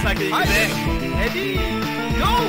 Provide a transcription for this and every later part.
サクいくぜ。レディーゴー。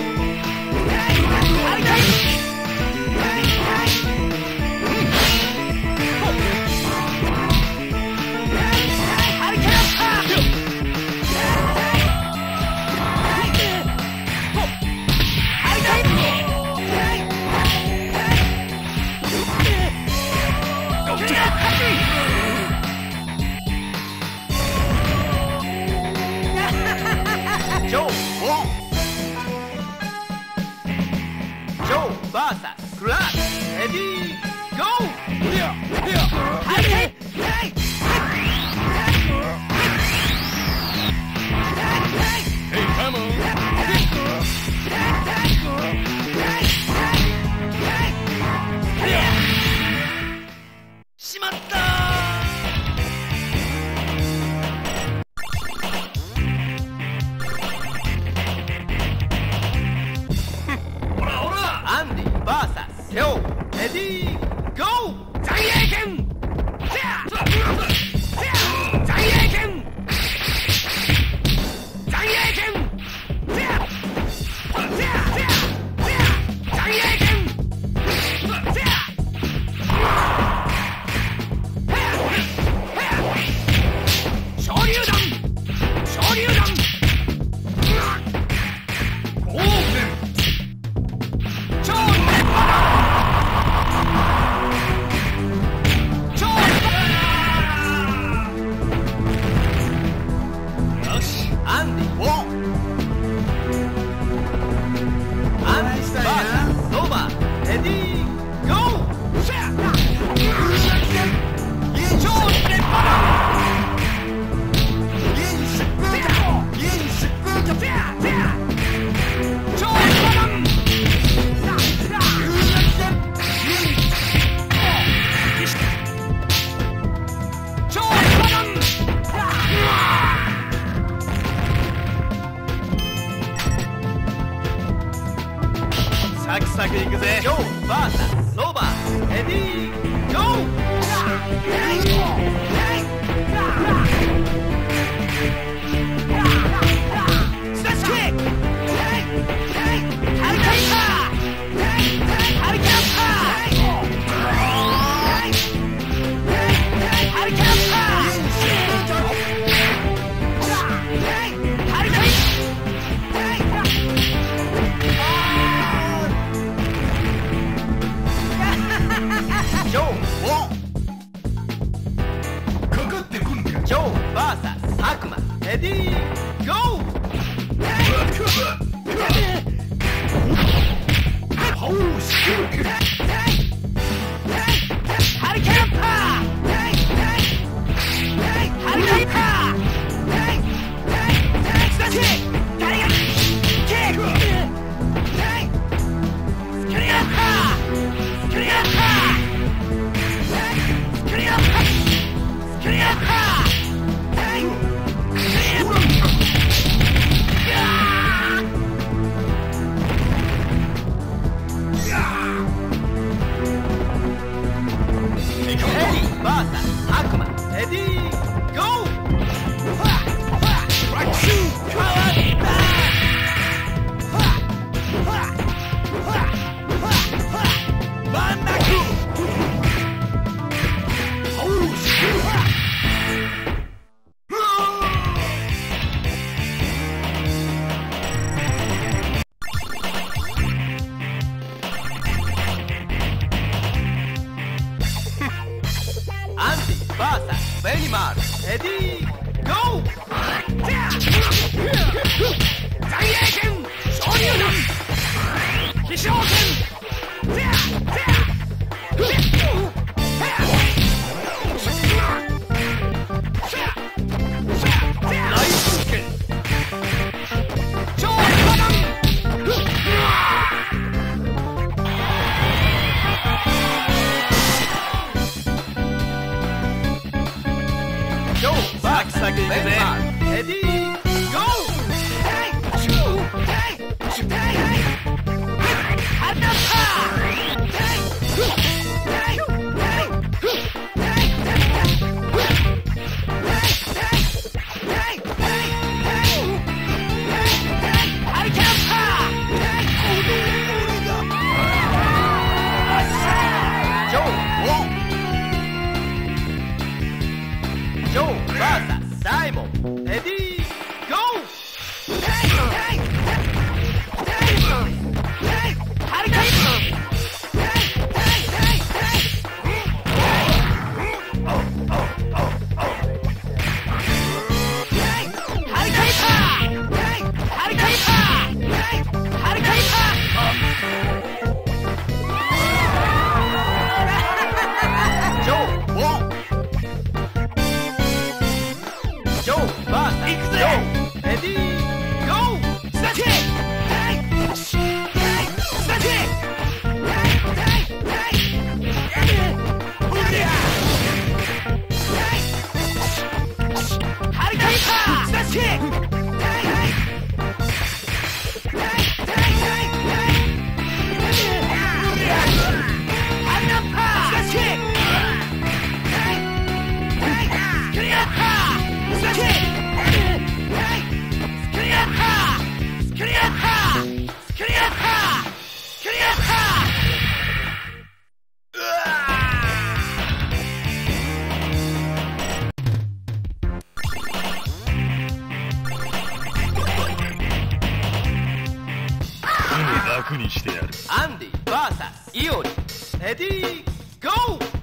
いおりレディーゴー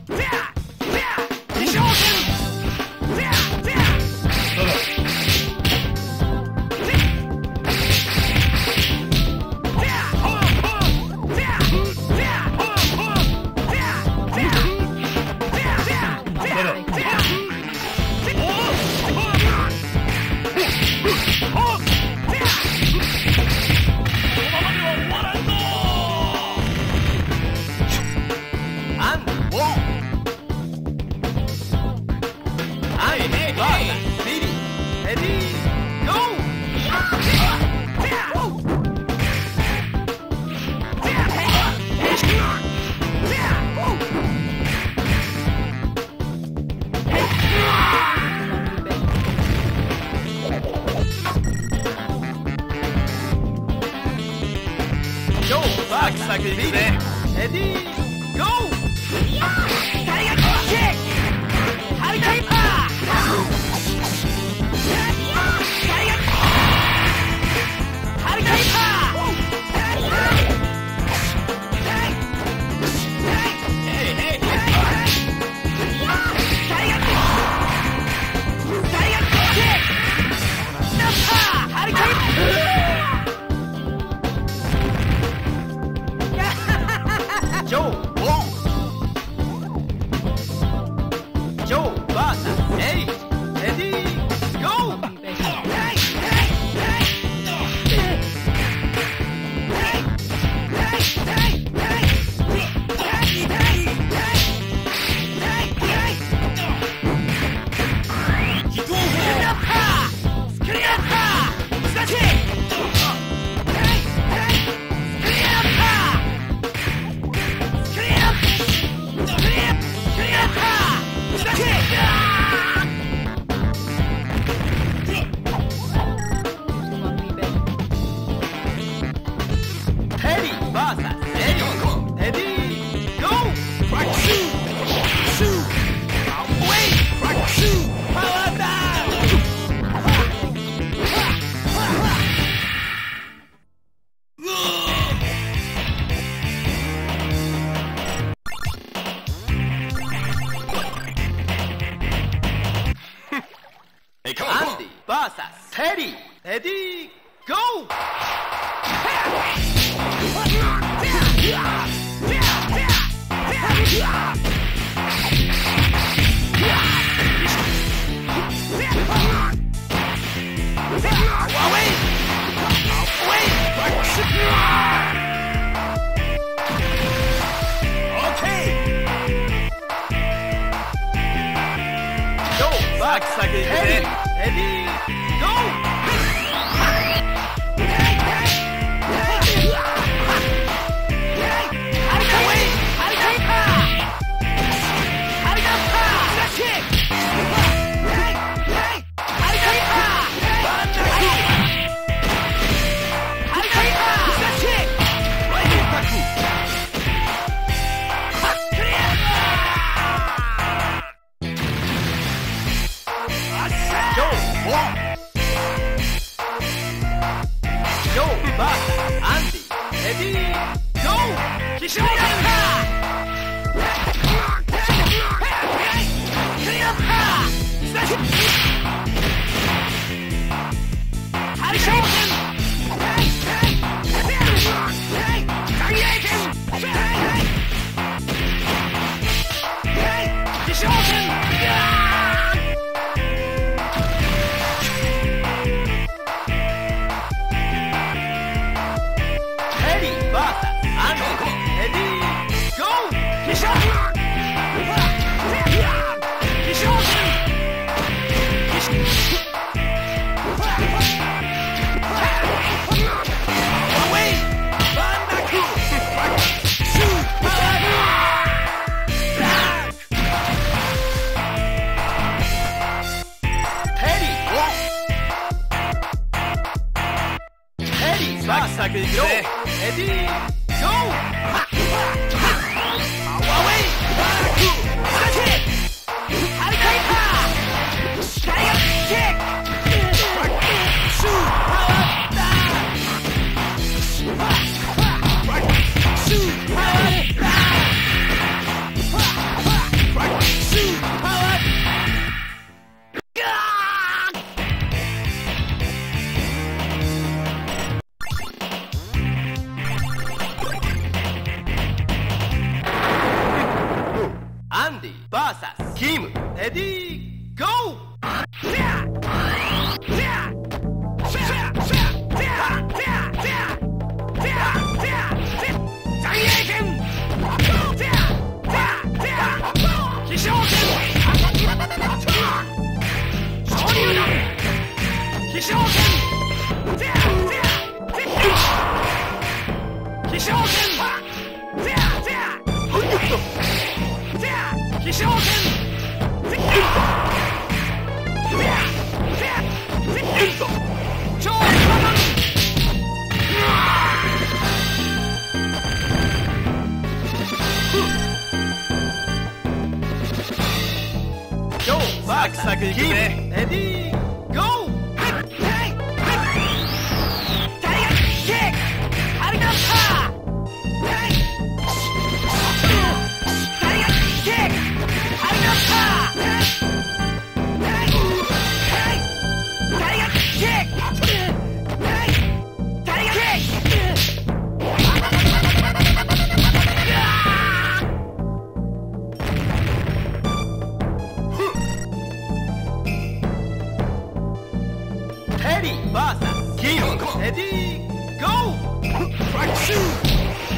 美少年サクサクいくぜレディーゴー大学キックハリタイパー大学ハリタイパアンディ VS テリーレディーゴーサクサクいくぜレディーゴーGo! アンディ VS キムレディーゴーサクサクいくぜレディーゴーテリー VS キムレディーゴー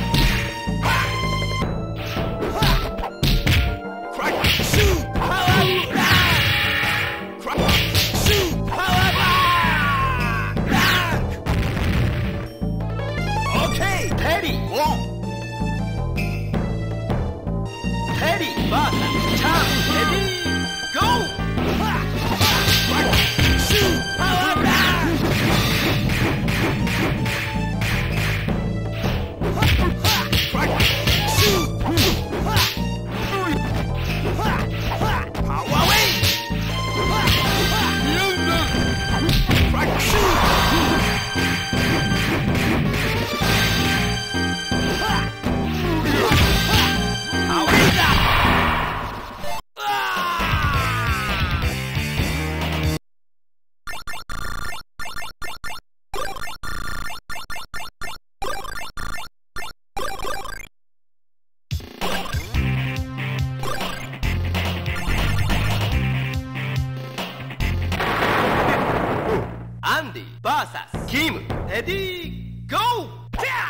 アンディ VS キムレディーゴー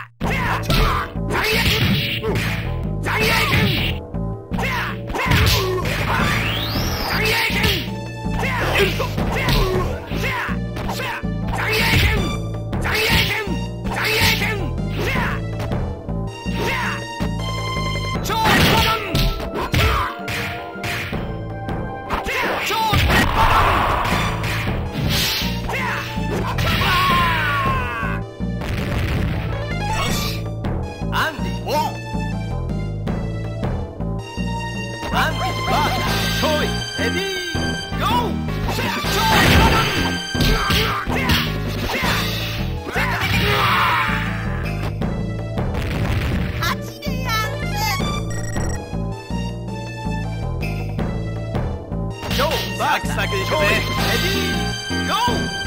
サクサクいくぜレディーゴー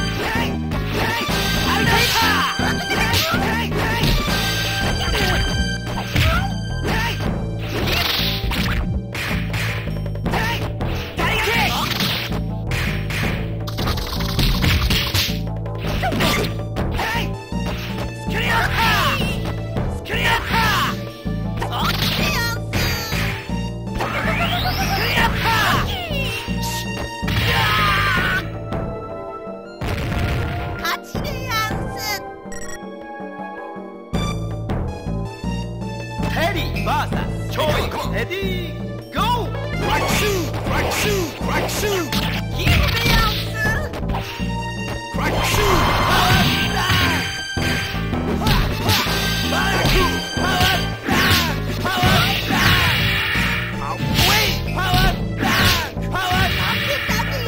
テリー VS チョイレディーゴークラッシュクラッシュクラッシュキムでやんすクラッシュパワーダーパワーパワーパワーダーパワーダーウェイパワーダーパワーダー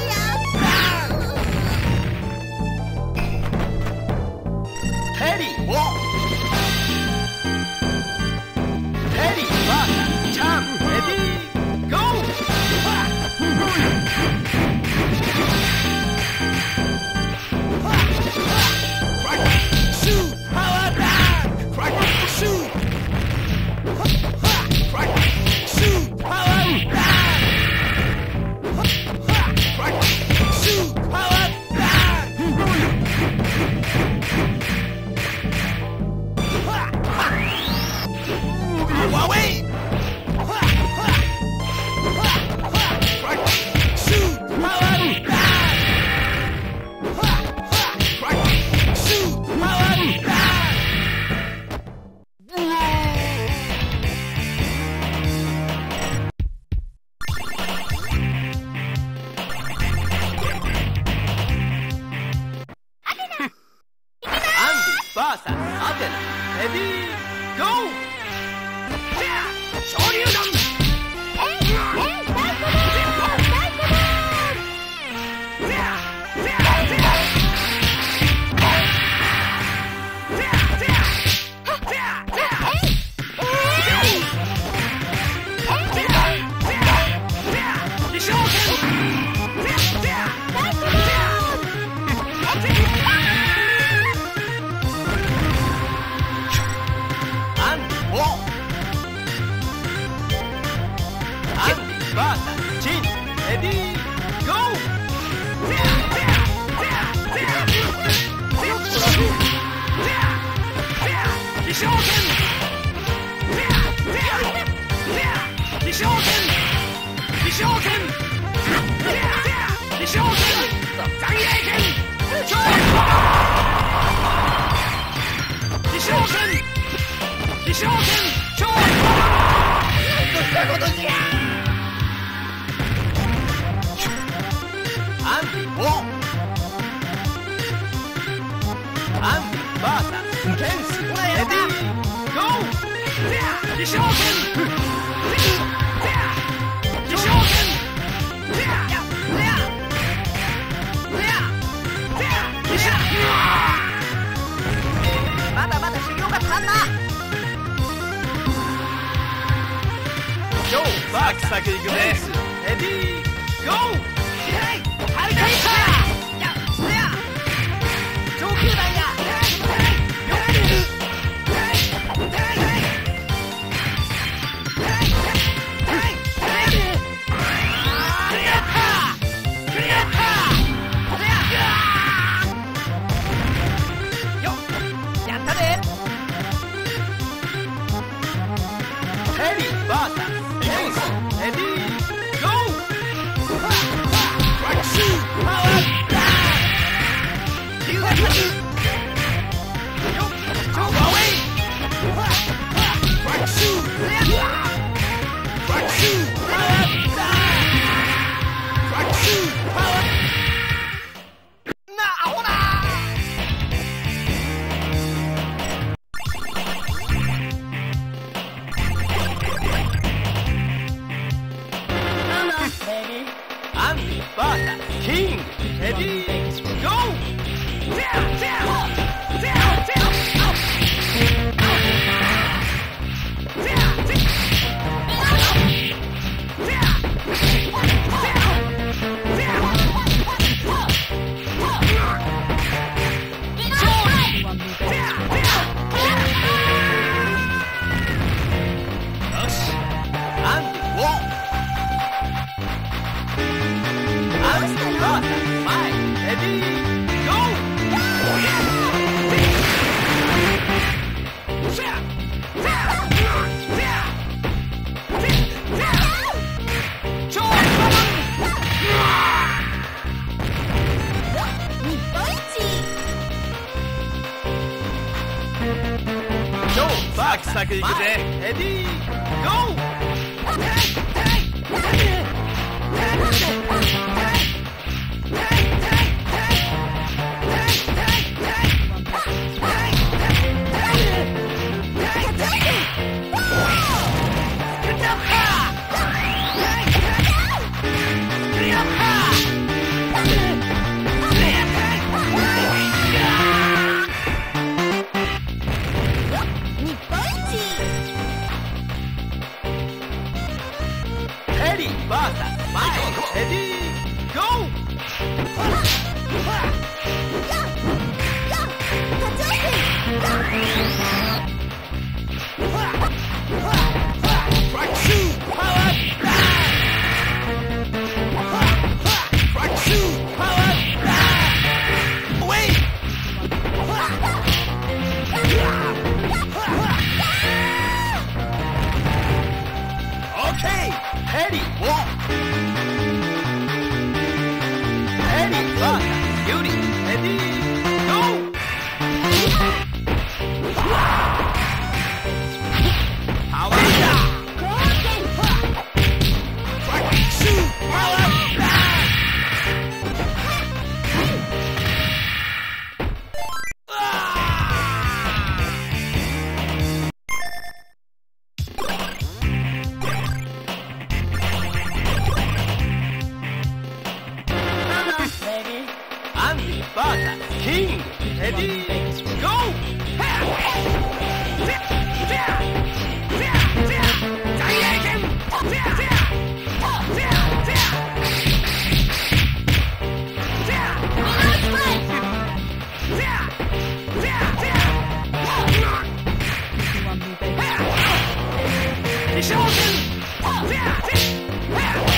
テリーテリー VS チャンレディーゴーバーサチンレディーゴー飛翔剣飛翔剣飛翔剣飛翔剣残影剣飛翔剣飛翔剣超どうしたことじゃアンディウォンアンディバーサケンスレディーゴー飛翔剣飛翔剣まだまだ修行が足んな超バクサクいくぜレディーゴーハリケーン上級弾やサクいくぜレディーゴー飛翔剣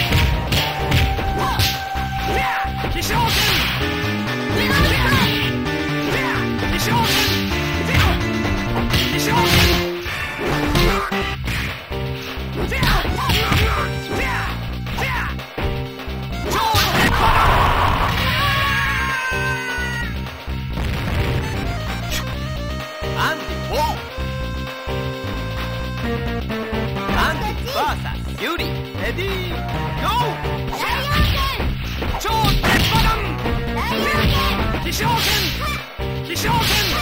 レディーゴー超鉄馬弾飛翔剣飛翔剣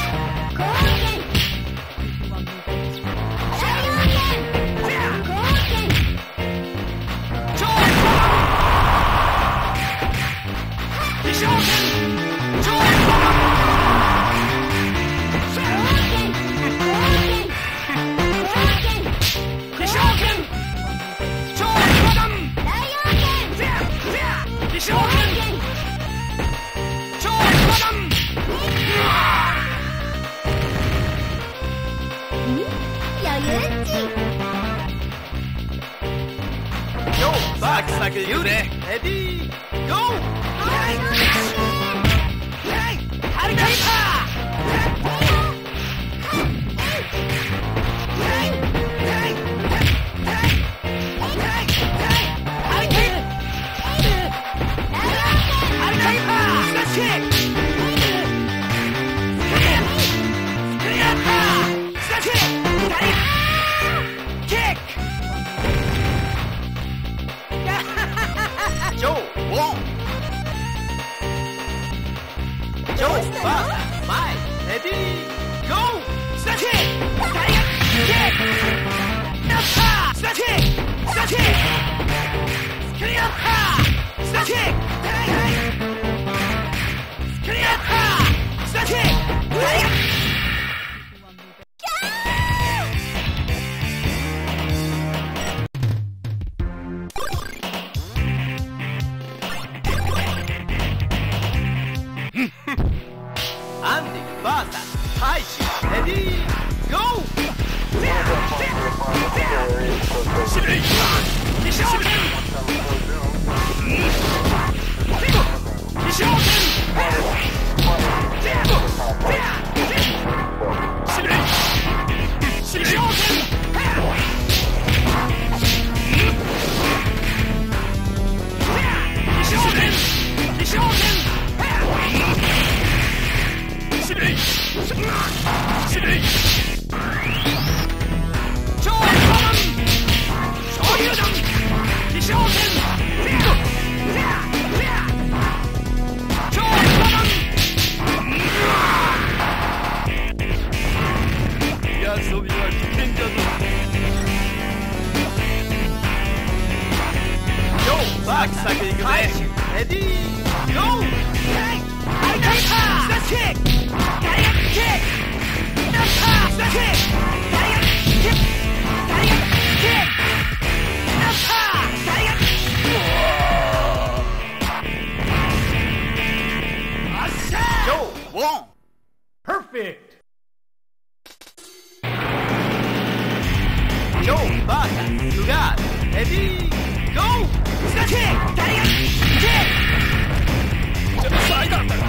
サクサク言うね。レディーゴー。ハリケーンパアンディ VS 大使レディーゴー。司令飛翔剣飛翔剣司令飛翔剣飛翔剣司令司令超パン昇竜弾飛翔剣超パン遊びは危険じゃぞ。サクサクいくぜ。レディーゴー。ハリケーンパースキックダイヤキックナッパースキックダイヤキックダイヤキックナッパーダイヤキックあっしゃージョーウォンパーフェクトジョーバーサスガーレディーゴースキックダイヤキックちょっとサイドキック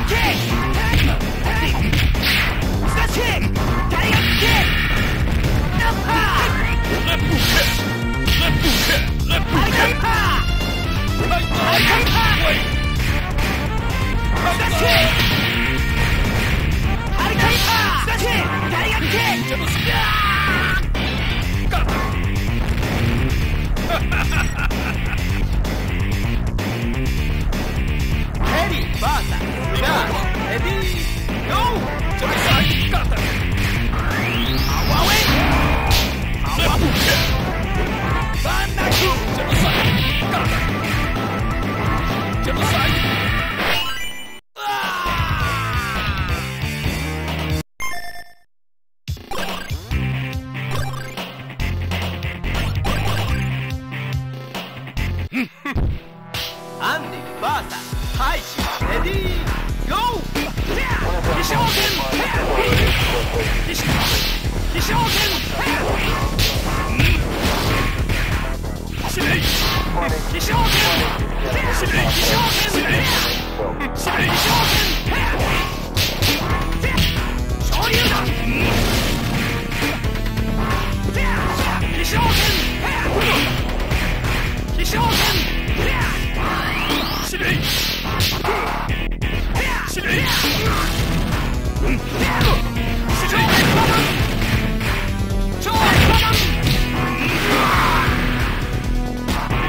スタッチキックダイヤキックナッパーレップキックレップキックレップキックハリケーンパーハリケーンパースタッチハリケーンパースタッチダイヤキックちょっとスキャーガッヘリーバーサスガーレディーゴー。ちょっとサイドガッタアワウェイアワブケバンナクちょっとサイドガッタちょっとサイドアンディ VS 大使レディーゴー。飛翔剣飛翔剣司令飛翔剣司令飛翔剣司令飛翔剣昇竜弾飛翔剣飛翔剣司令司令超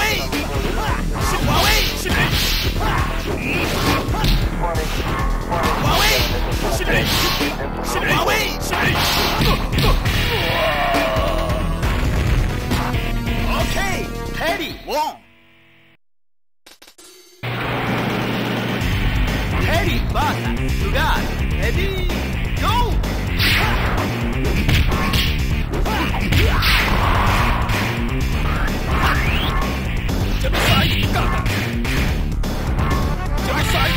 Huawei! Huawei! Huawei! Okay, Teddy won. Teddy vs. Sugar. Ready, go! To the side, got that. To the side.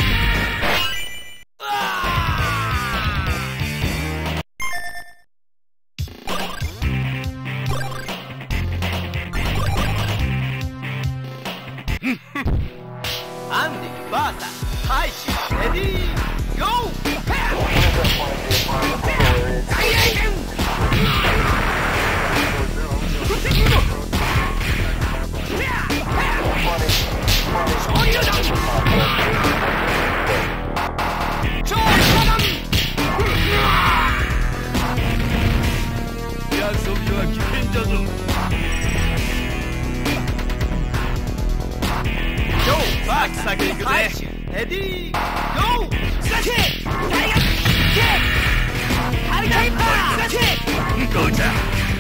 Andy vs. Taishi. Ready, go! Ready, go! Set it! Kick! Hurricane Power! Set it! Go down!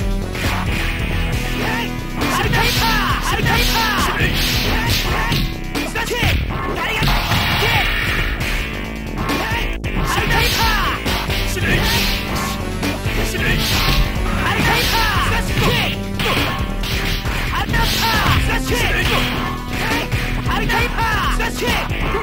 Hurricane Power! Hurricane Power! Set it! Kick! Hurricane Power! Hurricane Power! Set it! Hurricane Power! Set it! Hurricane Power! Set it!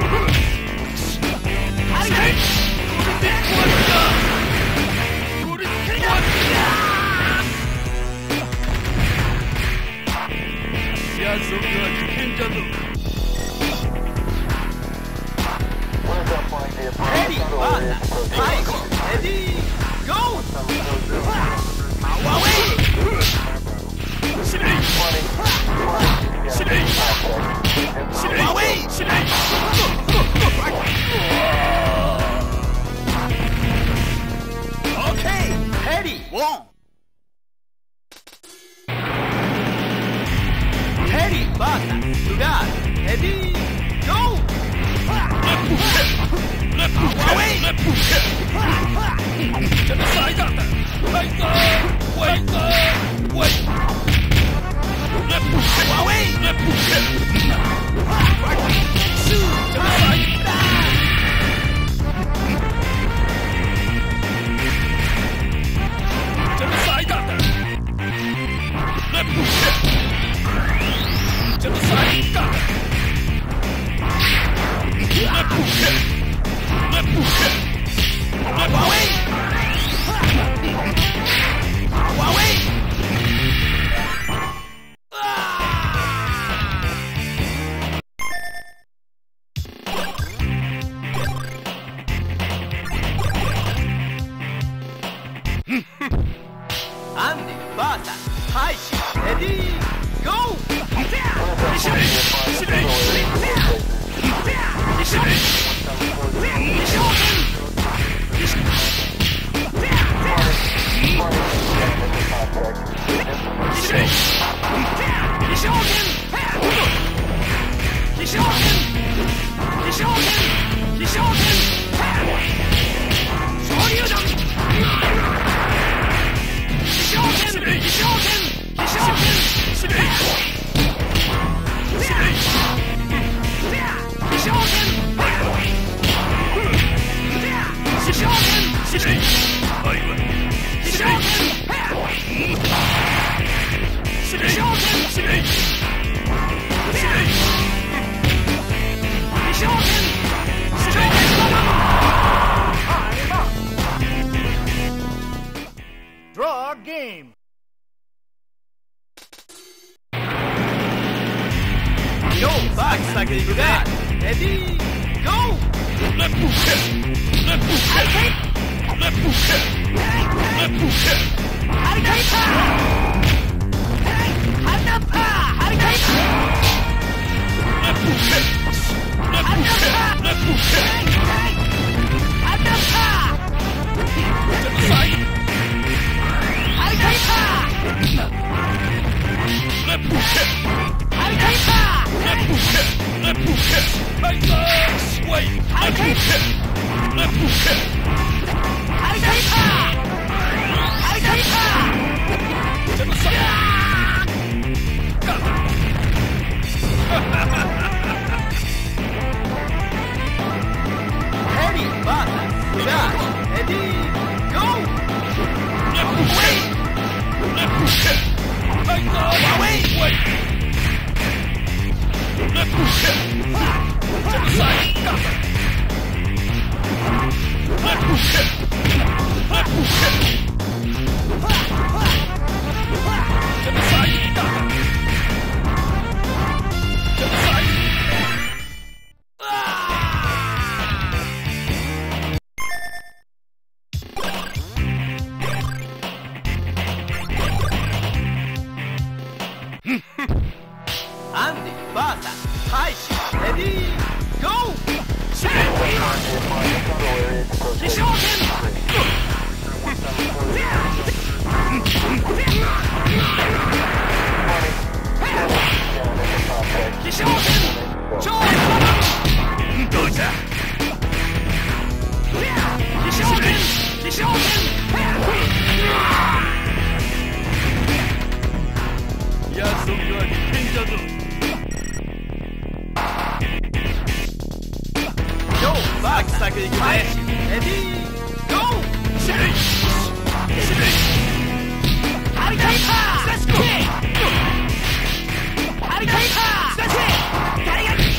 Ready, ready, go! Huawei! Huawei! Okay, Teddy won. Teddy Eddie Bata, Lugar, Eddie, go! Away! To the side of them! Wait! Away! To the side! To the side of them! To the side! Away! Away! Andy, Bata, Taishi, ready, go! Draw game. Yo, back, Sakura. Ready, go! Left hook! Left hook! Left hook! Left hook! Harikaita! Hey, Hanapa! Harikaita! Left hook! Left hook! Left hook! Hey, Hanapa! To the side! Harikaita! Left hook! Harikaita! Left hook! Left hook! Right wait! Left hook! Left hook! Harikaita! Harikaita! To the side! Got it! Ready, Bata, Dash, ready, go! Left hook! Left hook! Right wait! Left hook! To the side! Got it! Left hook! Left hook! To the side! Got it! To the side! Andy, Bata, Taishi, ready, go!バック作いくぜ。レディーゴー。ハリケーンパー。レッツゴー。ハリケーンパー。レッツゴー。誰がキッ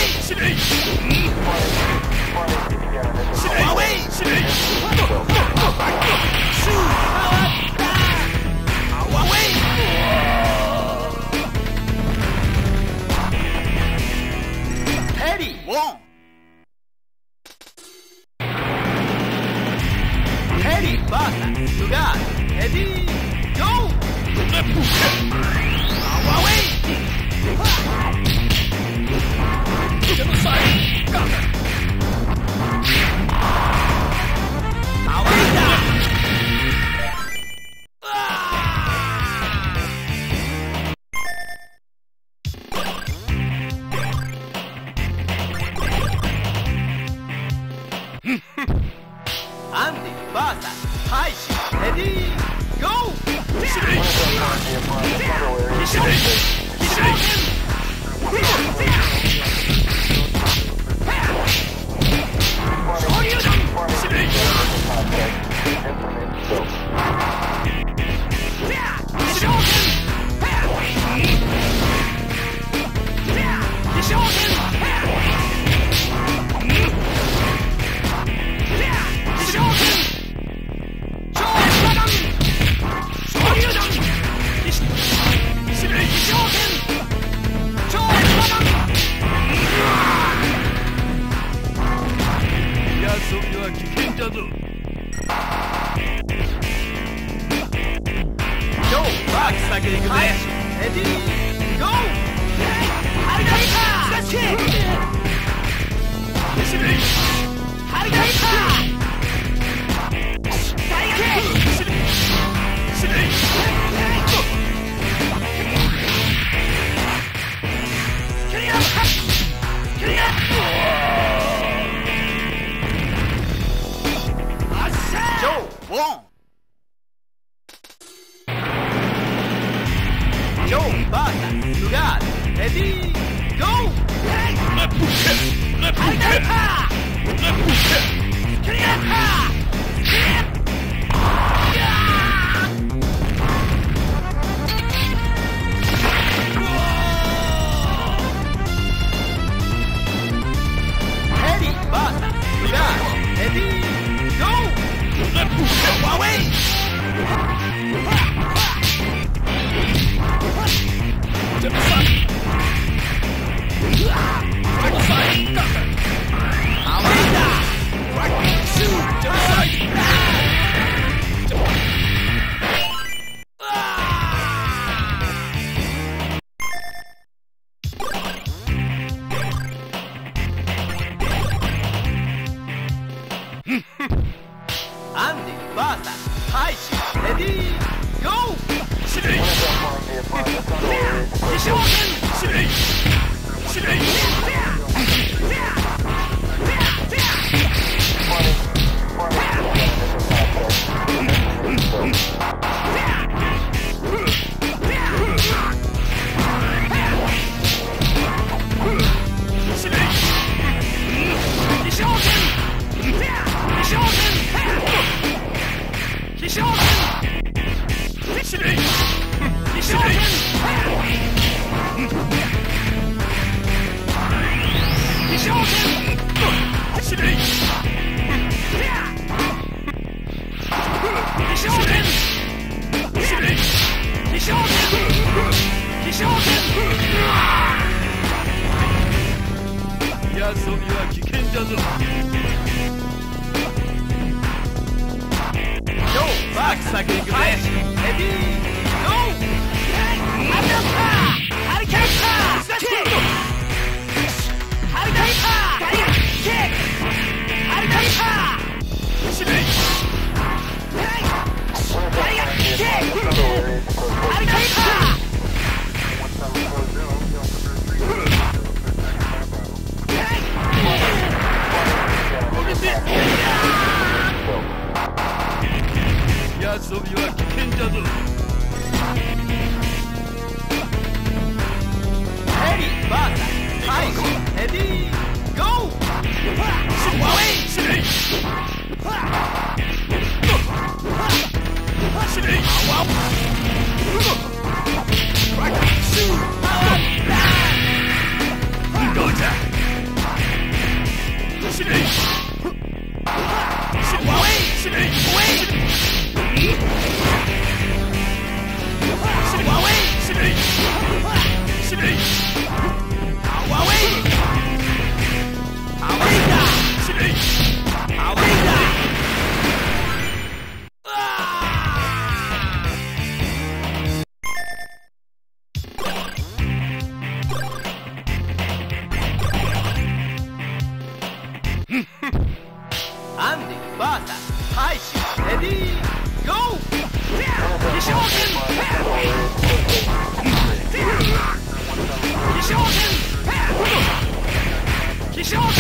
ク。Away! ヘリバーサスガーレディーゴーアワーウェイアワーウェイだアンディバーサスハイシレディーゴー VS 大使レディーゴー飛翔剣飛翔剣飛翔剣飛翔剣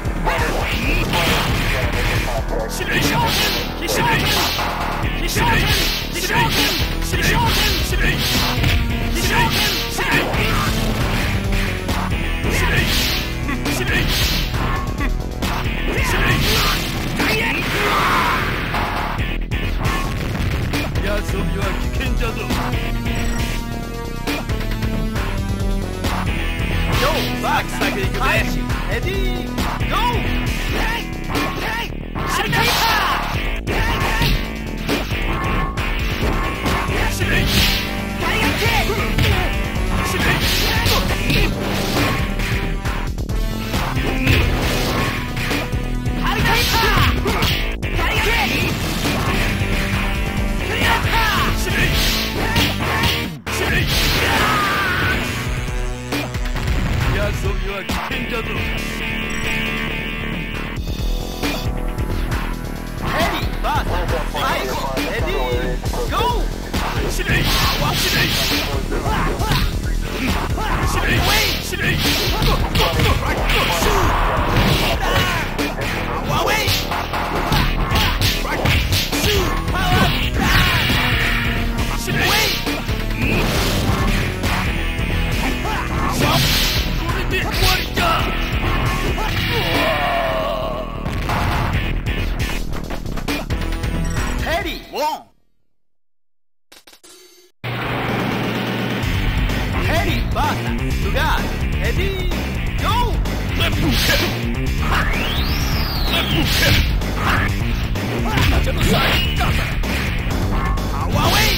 飛翔剣飛翔剣飛翔剣飛翔剣飛翔剣飛翔遊びは危険じゃぞ。サクサクいくぜ。レディーゴー。遊びは危険じゃぞ。ヘリーバーサ最後レディーゴー。シレイシレイシレイシレイゴーゴーゴーシューワウェイシューパワーシレイ終わりだ。ヘリーウォンヘリーバーサスガーレディーゴー。レップキックレップキックジェノサイドアワーウェイ